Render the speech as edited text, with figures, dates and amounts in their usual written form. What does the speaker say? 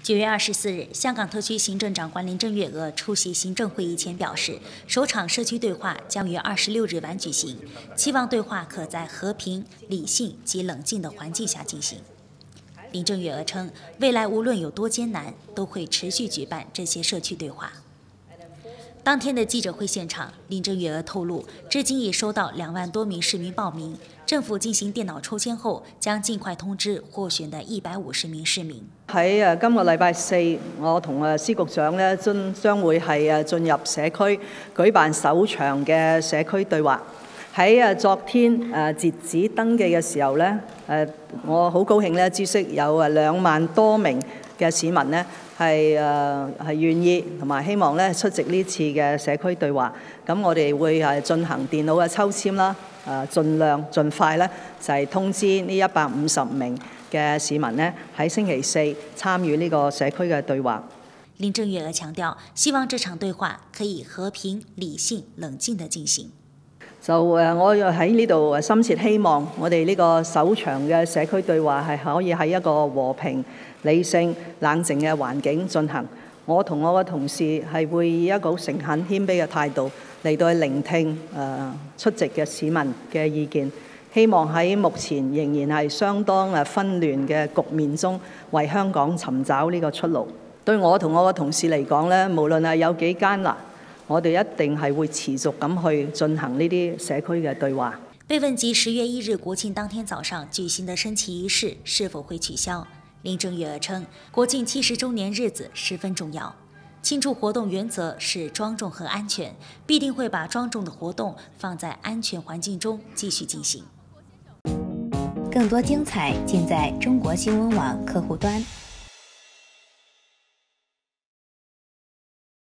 9月24日，香港特区行政长官林郑月娥出席行政会议前表示，首场社区对话将于26日晚举行，期望对话可在和平、理性及冷静的环境下进行。林郑月娥称，未来无论有多艰难，都会持续举办这些社区对话。当天的记者会现场，林郑月娥透露，至今已收到2万多名市民报名，政府進行電腦抽籤後，將盡快通知獲選的150名市民。 喺今個禮拜4，我同司局長咧將會係進入社區舉辦首場嘅社區對話。喺昨天截止登記嘅時候咧，我好高興咧知悉有2萬多名嘅市民咧係願意同埋希望咧出席呢次嘅社區對話。咁我哋會進行電腦嘅抽籤啦，盡快咧就係通知呢150名嘅市民呢喺星期4參與呢個社區嘅對話。 林鄭月娥強調，希望這場對話可以和平、理性、冷靜地進行。 我喺呢度深切希望我哋呢個首場嘅社區對話係可以喺一個和平、理性、冷靜嘅環境進行。我同我嘅同事係會以一個好誠懇謙卑嘅態度嚟到去聆聽出席嘅市民嘅意見，希望喺目前仍然係相當紛亂嘅局面中，為香港尋找呢個出路。對我同我嘅同事嚟講咧，無論係有幾艱難，我哋一定係會持續咁去進行呢啲社區嘅對話。 被問及10月1日國慶當天早上舉行的升旗儀式是否會取消，林鄭月娥稱，國慶70週年日子十分重要，慶祝活動原則是莊重和安全，必定會把莊重的活動放在安全環境中繼續進行。 更多精彩盡在中國新聞網客戶端。